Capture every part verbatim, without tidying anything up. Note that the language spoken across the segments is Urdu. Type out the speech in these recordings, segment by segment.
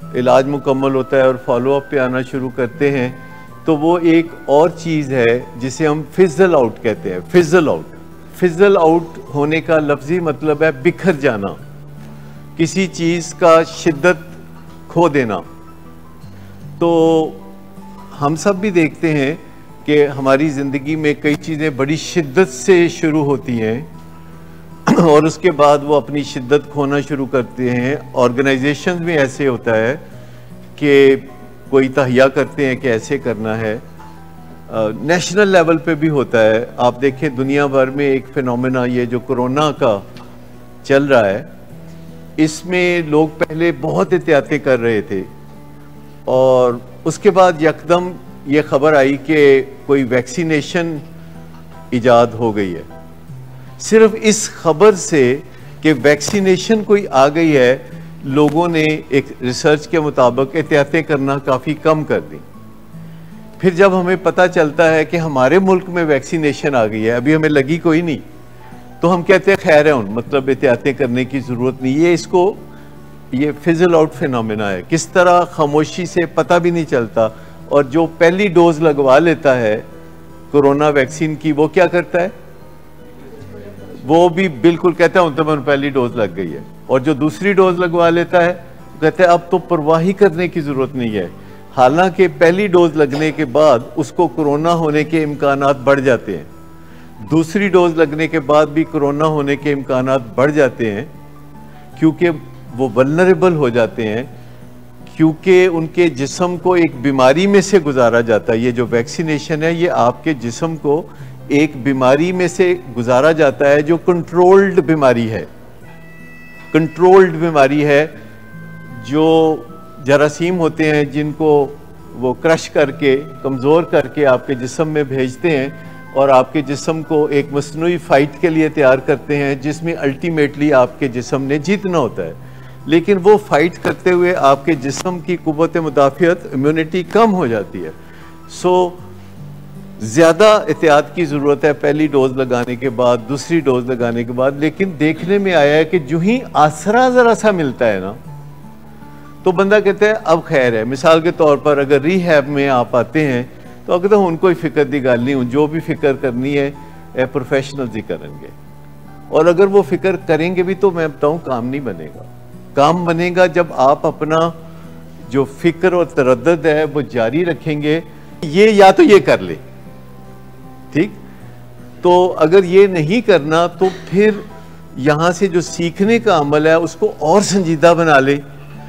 علاج مکمل ہوتا ہے اور فالو اپ پہ آنا شروع کرتے ہیں تو وہ ایک اور چیز ہے جسے ہم فزل آؤٹ کہتے ہیں. فزل آؤٹ فزل آؤٹ ہونے کا لفظی مطلب ہے بکھر جانا, کسی چیز کا شدت کھو دینا. تو ہم سب بھی دیکھتے ہیں کہ ہماری زندگی میں کئی چیزیں بڑی شدت سے شروع ہوتی ہیں اور اس کے بعد وہ اپنی شدت کھونا شروع کرتے ہیں. آرگنائزیشن میں ایسے ہوتا ہے کہ کوئی تہیہ کرتے ہیں کہ ایسے کرنا ہے. نیشنل لیول پہ بھی ہوتا ہے. آپ دیکھیں دنیا بھر میں ایک فینومینا یہ جو کرونا کا چل رہا ہے, اس میں لوگ پہلے بہت احتیاطیں کر رہے تھے اور اس کے بعد یکدم یہ خبر آئی کہ کوئی ویکسینیشن ایجاد ہو گئی ہے. صرف اس خبر سے کہ ویکسینیشن کوئی آ گئی ہے, لوگوں نے ایک ریسرچ کے مطابق احتیاطیں کرنا کافی کم کر دی. پھر جب ہمیں پتہ چلتا ہے کہ ہمارے ملک میں ویکسینیشن آ گئی ہے, ابھی ہمیں لگی کوئی نہیں, تو ہم کہتے ہیں خیر ہے ان مطلب احتیاطیں کرنے کی ضرورت نہیں. یہ اس کو یہ فزل آؤٹ فینومینا ہے. کس طرح خاموشی سے پتہ بھی نہیں چلتا, اور جو پہلی ڈوز لگوا لیتا ہے کرونا ویکسین کی وہ کیا کرتا ہے, وہ بھی بالکل کہتا ہے ان تو پہلی ڈوز لگ گئی ہے. اور جو دوسری ڈوز لگوا لیتا ہے کہتے ہیں اب تو پرواہی کرنے کی ضرورت نہیں ہے, حالانکہ پہلی ڈوز لگنے کے بعد اس کو کرونا ہونے کے امکانات بڑھ جاتے ہیں, دوسری ڈوز لگنے کے بعد بھی کرونا ہونے کے امکانات بڑھ جاتے ہیں کیونکہ وہ ولنریبل ہو جاتے ہیں, کیونکہ ان کے جسم کو ایک بیماری میں سے گزارا جاتا ہے. یہ جو ویکسینیشن ہے یہ آپ کے جسم کو ایک بیماری میں سے گزارا جاتا ہے جو کنٹرولڈ بیماری ہے. کنٹرولڈ بیماری ہے جو جراثیم ہوتے ہیں جن کو وہ کرش کر کے کمزور کر کے آپ کے جسم میں بھیجتے ہیں اور آپ کے جسم کو ایک مصنوعی فائٹ کے لیے تیار کرتے ہیں جس میں الٹیمیٹلی آپ کے جسم نے جیتنا ہوتا ہے. لیکن وہ فائٹ کرتے ہوئے آپ کے جسم کی قوت مدافعت امیونٹی کم ہو جاتی ہے. سو زیادہ احتیاط کی ضرورت ہے پہلی ڈوز لگانے کے بعد, دوسری ڈوز لگانے کے بعد. لیکن دیکھنے میں آیا ہے کہ جو ہی آسرا ذرا سا ملتا ہے نا تو بندہ کہتا ہے اب خیر ہے. مثال کے طور پر اگر ری ہیب میں آپ آتے ہیں تو اگر تو ان کوئی فکر دی گل نہیں, جو بھی فکر کرنی ہے پروفیشنلز ہی کریں گے, اور اگر وہ فکر کریں گے بھی تو میں بتاؤں کام نہیں بنے گا. کام بنے گا جب آپ اپنا جو فکر اور تردد ہے وہ جاری رکھیں گے. یہ یا تو یہ کر لے, ٹھیک, تو اگر یہ نہیں کرنا تو پھر یہاں سے جو سیکھنے کا عمل ہے اس کو اور سنجیدہ بنا لے.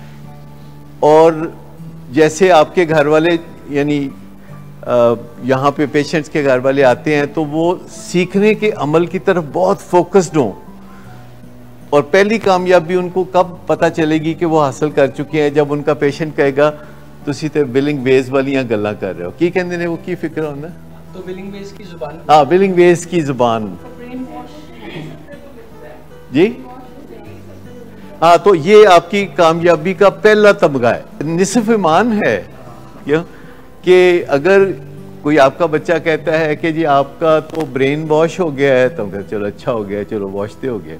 اور جیسے آپ کے گھر والے یعنی یہاں پہ پیشنٹس کے گھر والے آتے ہیں تو وہ سیکھنے کے عمل کی طرف بہت فوکسڈ ہوں, اور پہلی کامیابی ان کو کب پتہ چلے گی کہ وہ حاصل کر چکے ہیں, جب ان کا پیشنٹ کہے گا تسی تے بلنگ ویز والیاں گلاں کر رہے ہو. کی کہندے نے وہ کی فکر ہونا تو بلنگ ویز کی زبان, ہاں بلنگ ویز کی زبان, جی ہاں. تو یہ آپ کی کامیابی کا پہلا تمغہ ہے, نصف ایمان ہے. کیوں کہ اگر کوئی آپ کا بچہ کہتا ہے کہ جی آپ کا تو برین واش ہو گیا ہے, تو پھر چلو اچھا ہو گیا, چلو واش تے ہو گیا,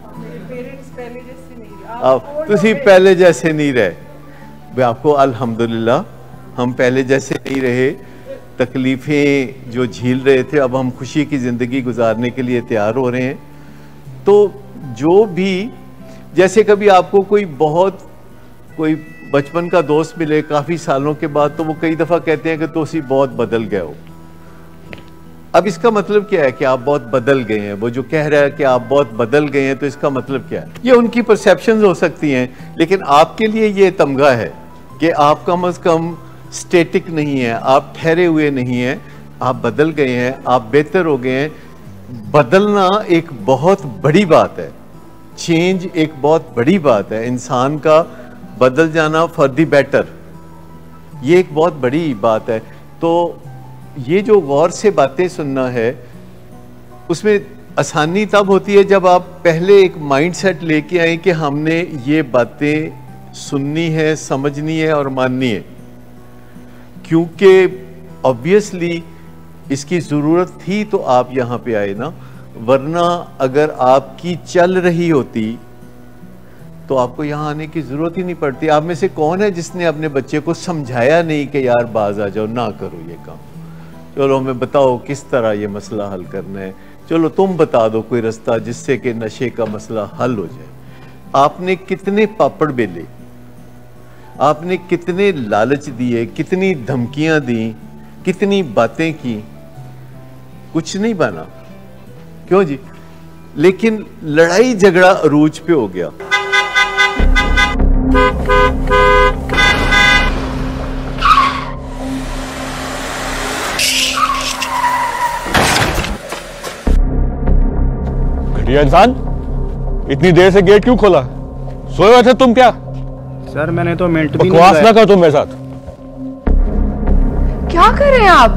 آپ تسی پہلے جیسے نہیں رہے. آپ کو الحمدللہ ہم پہلے جیسے نہیں رہے, تکلیفیں جو جھیل رہے تھے اب ہم خوشی کی زندگی گزارنے کے لیے تیار ہو رہے ہیں. تو جو بھی جیسے کبھی آپ کو کوئی بہت کوئی بچپن کا دوست ملے کافی سالوں کے بعد, تو وہ کئی دفعہ کہتے ہیں کہ تو اسی بہت بدل گئے ہو. اب اس کا مطلب کیا ہے کہ آپ بہت بدل گئے ہیں؟ وہ جو کہہ رہا ہے کہ آپ بہت بدل گئے ہیں تو اس کا مطلب کیا ہے؟ یہ ان کی پرسیپشنز ہو سکتی ہیں, لیکن آپ کے لیے یہ تمغہ ہے کہ آپ کم از کم سٹیٹک نہیں ہیں, آپ ٹھہرے ہوئے نہیں ہیں, آپ بدل گئے ہیں, آپ بہتر ہو گئے ہیں. بدلنا ایک بہت بڑی بات ہے, چینج ایک بہت بڑی بات ہے, انسان کا بدل جانا فار دی بیٹر, یہ ایک بہت بڑی بات ہے. تو یہ جو غور سے باتیں سننا ہے اس میں آسانی تب ہوتی ہے جب آپ پہلے ایک مائنڈ سیٹ لے کے آئیں کہ ہم نے یہ باتیں سننی ہے, سمجھنی ہے اور ماننی ہے, کیونکہ obviously اس کی ضرورت تھی تو آپ یہاں پہ آئے نا. ورنہ اگر آپ کی چل رہی ہوتی تو آپ کو یہاں آنے کی ضرورت ہی نہیں پڑتی. آپ میں سے کون ہے جس نے اپنے بچے کو سمجھایا نہیں کہ یار باز آ جاؤ, نہ کرو یہ کام, چلو ہمیں بتاؤ کس طرح یہ مسئلہ حل کرنا ہے, چلو تم بتا دو کوئی رستہ جس سے کہ نشے کا مسئلہ حل ہو جائے. آپ نے کتنے پاپڑ بیلے, آپ نے کتنے لالچ دیے, کتنی دھمکیاں دیں, کتنی باتیں کی, کچھ نہیں بنا. کیوں جی؟ لیکن لڑائی جھگڑا عروج پہ ہو گیا. گھٹیا انسان, اتنی دیر سے گیٹ کیوں کھولا؟ سوئے ہوئے تھے تم کیا؟ سر میں نے تو منٹ بھی نہیں بکواس نہ کر تم میرے ساتھ. کیا کر رہے ہیں آپ؟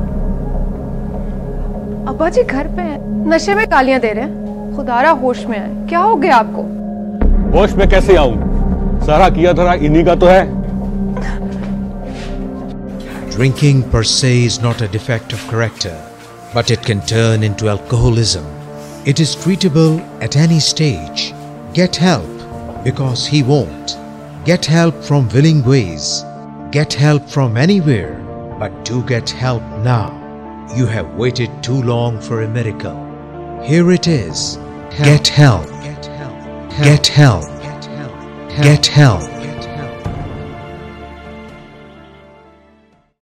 ابا جی گھر پہ ہیں, نشے میں گالیاں دے رہے ہیں. خدا را ہوش میں آئے, کیا ہو گیا آپ کو؟ ہوش میں کیسے آؤں؟ سارا کیا دھرا انہی کا تو ہے. Drinking per se is not a defect of character, but it can turn into alcoholism. It is treatable at any stage. Get help, because he won't. Get help from willing ways. Get help from anywhere, but do get help now. You have waited too long for a miracle. Here it is. Get help. Get help. Get help. Get help.